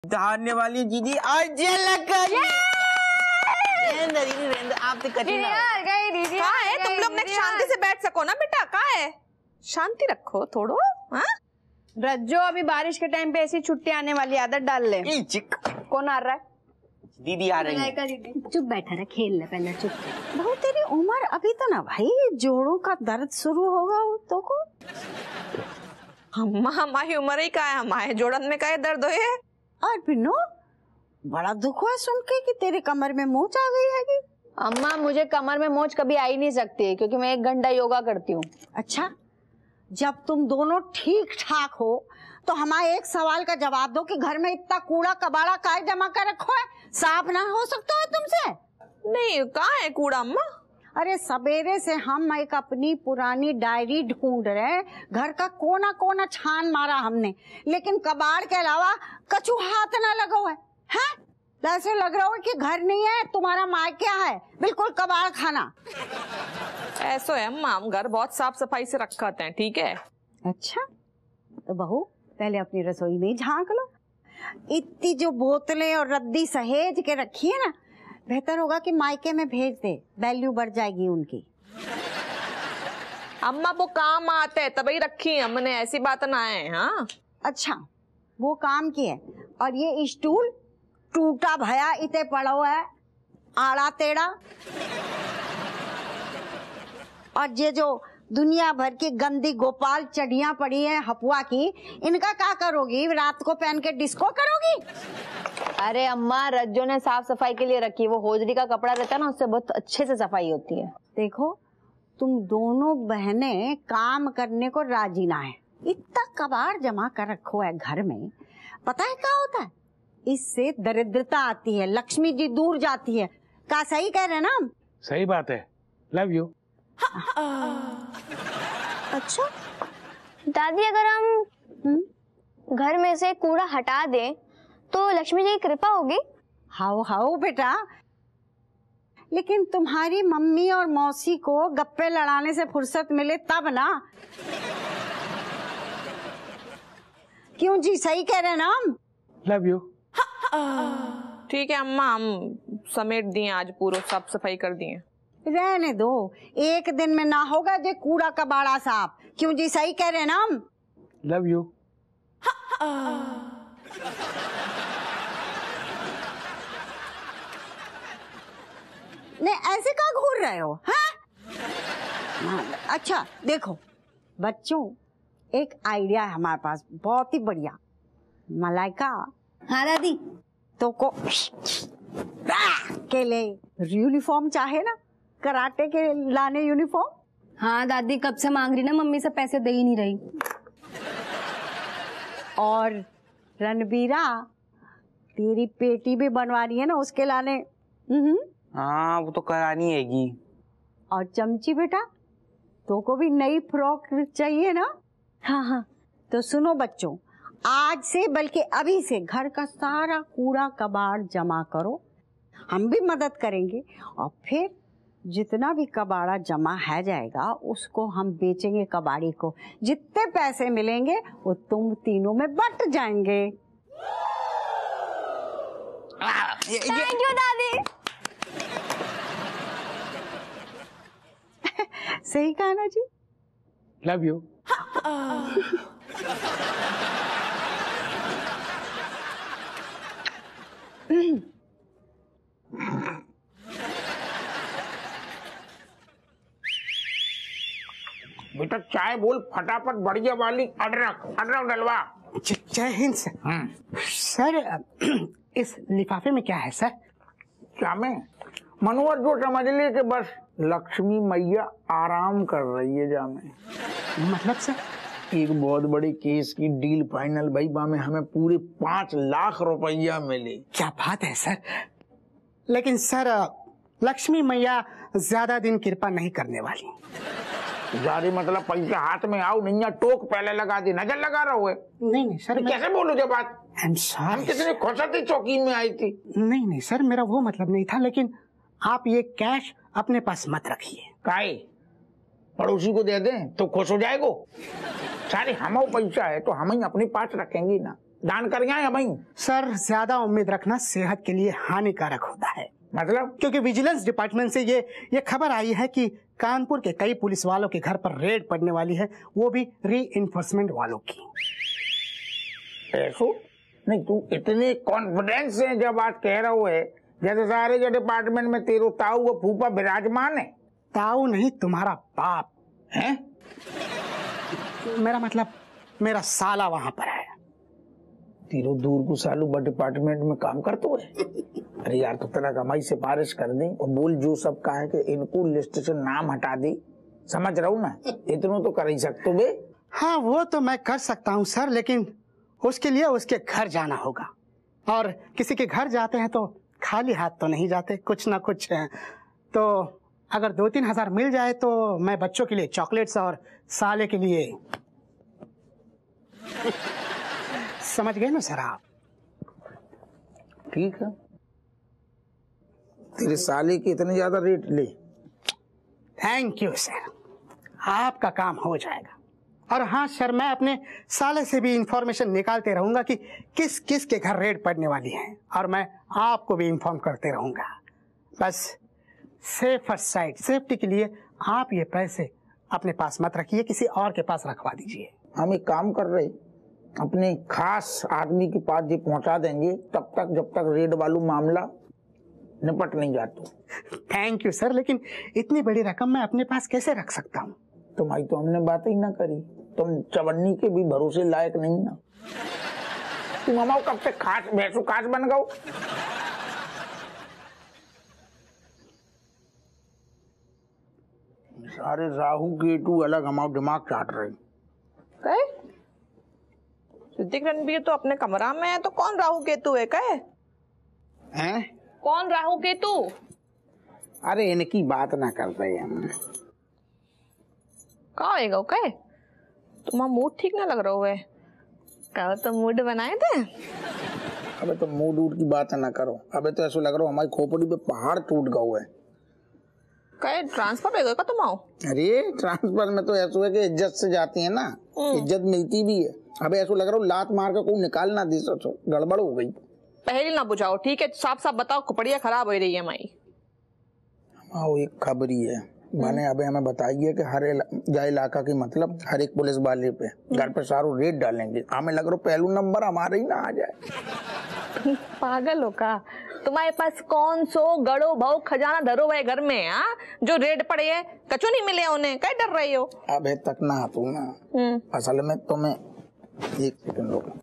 धारने वाली दीदी आज आप कहाँ है तुम लोग? शांति से बैठ सको ना बेटा, कहाँ है? शांति रखो थोड़ो। रज्जो, अभी बारिश के टाइम पे ऐसी छुट्टी आने वाली आदत डाल ले। कौन आ रहा है? दीदी आ रही है। चुप बैठा रहा, खेल ले पहले, चुप। बहुत तेरी उम्र अभी तो ना भाई, जोड़ों का दर्द शुरू होगा तो को। हमारी उम्र ही का है, हमारे जोड़न में का दर्द है। और पिन्नो, बड़ा दुख हुआ सुन के कि तेरे कमर में मोच आ गई है। अम्मा, मुझे कमर में मोच कभी आ ही नहीं सकती क्योंकि मैं 1 घंटा योगा करती हूँ। अच्छा, जब तुम दोनों ठीक ठाक हो तो हमारे एक सवाल का जवाब दो कि घर में इतना कूड़ा कबाड़ा काहे जमा कर रखो है? साफ ना हो सकता है तुमसे? नहीं, कहाँ है कूड़ा अम्मा? अरे सवेरे से हम एक अपनी पुरानी डायरी ढूंढ रहे हैं, घर का कोना कोना छान मारा हमने, लेकिन कबाड़ के अलावा कछु हाथ ना लगा हुआ है। ऐसे लग रहा है कि घर नहीं है, तुम्हारा मायका है, बिल्कुल कबाड़ खाना। ऐसा है अम्मा, हम घर बहुत साफ सफाई से रखते हैं, ठीक है? अच्छा, तो बहू पहले अपनी रसोई में झांक लो। इतनी जो बोतलें और रद्दी सहेज के रखी है ना, बेहतर होगा कि मायके में भेज दे, वैल्यू बढ़ जाएगी उनकी। अम्मा वो काम आते है तभी रखी हमने, ऐसी बात ना है। हाँ अच्छा, वो काम की है, और ये स्टूल टूटा भया इते पड़ा हुआ है, आड़ा टेढ़ा। और ये जो दुनिया भर की गंदी गोपाल चढ़िया पड़ी है हपुआ की, इनका क्या करोगी? रात को पहन के डिस्को करोगी? अरे अम्मा, रज्जो ने साफ सफाई के लिए रखी, वो होजरी का कपड़ा रहता है ना, उससे बहुत अच्छे से सफाई होती है। देखो, तुम दोनों बहनें काम करने को राजी ना है, इतना कबाड़ जमा कर रखो है घर में। पता है क्या होता है? इससे दरिद्रता आती है, लक्ष्मी जी दूर जाती है। क्या सही कह रहे हैं ना? सही बात है, लव यू। अच्छा दादी, अगर हम घर में से कूड़ा हटा दें तो लक्ष्मी जी की कृपा होगी? हाउ हाउ बेटा, लेकिन तुम्हारी मम्मी और मौसी को गप्पे लड़ाने से फुर्सत मिले तब ना। क्यों जी, सही कह रहे हैं ना हम? Love you. ठीक है अम्मा, हम समेट दिए, आज पूरा साफ सफाई कर दिए। रहने दो, एक दिन में ना होगा जे कूड़ा कबाड़ा साफ। क्यों जी, सही कह रहे हैं ना हम? Love you. नहीं, ऐसे क्या घूर रहे हो? हाँ? अच्छा देखो बच्चों, एक आइडिया है हमारे पास, बहुत ही बढ़िया। मलाइका। हाँ दादी। तो को के लिए यूनिफॉर्म चाहे ना, कराटे के लाने यूनिफॉर्म। हाँ दादी, कब से मांग रही ना, मम्मी से पैसे दे ही नहीं रही। और रणबीरा, तेरी पेटी भी बनवा रही है ना, उसके लाने। हाँ, वो तो करानी हैगी। और चमची बेटा, तो को भी नई फ्रॉक चाहिए ना? हाँ हाँ। तो सुनो बच्चों, आज से बल्कि अभी से घर का सारा कूड़ा कबाड़ जमा करो, हम भी मदद करेंगे, और फिर जितना भी कबाड़ा जमा है जाएगा उसको हम बेचेंगे कबाड़ी को। जितने पैसे मिलेंगे वो तुम तीनों में बट जाएंगे। थैंक यू दादी। सही कहा ना जी? Love you. बेटा चाय बोल फटाफट, बढ़िया वाली अदरक डलवा। जय हिंद सर। सर इस लिफाफे में क्या है सर? क्या में मनोहर जो समझ लिए कि बस लक्ष्मी मैया आराम कर रही है जामे। मतलब सर? एक बहुत बड़ी केस की डील फाइनल भाई, में हमें पूरे 5 लाख रुपया मिले। क्या बात है सर। लेकिन सर, लक्ष्मी मैया ज्यादा दिन कृपा नहीं करने वाली। जारी मतलब पैसा हाथ में आओ नहीं, टोक पहले लगा दी, नजर लगा रहा हुए। नहीं सर, कैसे बोलूं ये बात? हम कितनी खुश थी चौकीन में आई थी। नहीं सर, मेरा वो मतलब नहीं था, लेकिन आप ये कैश अपने पास मत रखिए। काहे? पड़ोसी को दे दें तो खुश हो जाएगो। सारे हम पैसा है तो हम ही अपने पास रखेंगे ना। दान कर गया भाई? सर ज्यादा उम्मीद रखना सेहत के लिए हानिकारक होता है। मतलब? क्योंकि विजिलेंस डिपार्टमेंट से ये खबर आई है कि कानपुर के कई पुलिस वालों के घर पर रेड पड़ने वाली है, वो भी री-इन्फोर्समेंट वालों की। ऐसो नहीं, तू इतने कॉन्फिडेंस से जब बात कह रहा हो है जैसे सारे जो डिपार्टमेंट में तेरो ताऊ व फूफा विराजमान है। ताऊ नहीं, तुम्हारा बाप है। मेरा मतलब मेरा साला वहां पर है। तीरो दूर को सालू बड़ डिपार्टमेंट में काम करते हुए। अरे यार तो तेरा कमाई सिफारिश कर दे और बोल जो सब कहा है कि इनको लिस्ट से नाम हटा दे। समझ रहा हूँ ना, इतना तो कर ही सकते बे। हाँ वो तो मैं कर सकता हूँ सर, लेकिन उसके लिए उसके घर जाना होगा, और किसी के घर जाते हैं तो खाली हाथ तो नहीं जाते, कुछ ना कुछ है। तो अगर 2-3 हजार मिल जाए तो मैं बच्चों के लिए चॉकलेट्स और साले के लिए समझ गए ना सर आप? ठीक है, तेरे साले के इतने ज्यादा रेट ले। थैंक यू सर, आपका काम हो जाएगा। और हाँ सर, मैं अपने साले से भी इंफॉर्मेशन निकालते रहूंगा कि किस किस के घर रेड पड़ने वाली है, और मैं आपको भी इंफॉर्म करते रहूंगा। बस सेफर साइड, सेफ्टी के लिए आप ये पैसे अपने पास मत रखिए, किसी और के पास रखवा दीजिए। हम एक काम कर रहे, अपने खास आदमी के पास ये पहुंचा देंगे तब तक जब तक रेड वालू मामला निपट नहीं जाता। थैंक यू सर, लेकिन इतनी बड़ी रकम मैं अपने पास कैसे रख सकता हूँ? तुम्हारी तो हमने बात ही ना करी, तुम चवन्नी के भी भरोसे लायक नहीं ना। तुम मामा कब से खास भैंसू खास बन गओ। सारे राहु केतु अलग हमारा दिमाग चाट रहे। कहे सिद्दीक रणबीर तो अपने कमरा में है, तो कौन राहु केतु है? कहे हैं? कौन राहु केतु? अरे इनकी बात ना करते हम। कहा है गो? कहे तुम्हारा मूड ठीक ना लग रहा है? कहो तो मूड बनाए थे। अबे तो मूड उड की बात ना करो, अबे तो ऐसा लग रहा हो हमारी खोपड़ी पे पहाड़ टूट गया है। कहे ट्रांसफर हो गया तुम आओ? अरे ट्रांसफर में तो ऐसा है कि इज्जत से जाती है ना, इज्जत मिलती भी है। अबे ऐसा लग रहा हो लात मार कर कोई निकाल ना दी, सोचो गड़बड़ हो गई। पहले ना बुझाओ, ठीक है? साफ साफ बताओ, खोपड़िया खराब हो रही है हमारी। हाँ एक खबर ही है मैंने, अबे हमें बताइए कि हर इलाका की मतलब हर एक पुलिस वाले पे घर पे सारों रेड डालेंगे। हमें लग रहा पहलू नंबर हमारा ही ना आ जाए। पागल हो का? तुम्हारे पास कौन सो गड़ो भाव खजाना धरो हुए घर में? हाँ जो रेड पड़े है, कचो नहीं मिले उन्हें, कहीं डर रही हो? अबे तक ना तू ना, असल में तुम्हें एक सेकंड लो।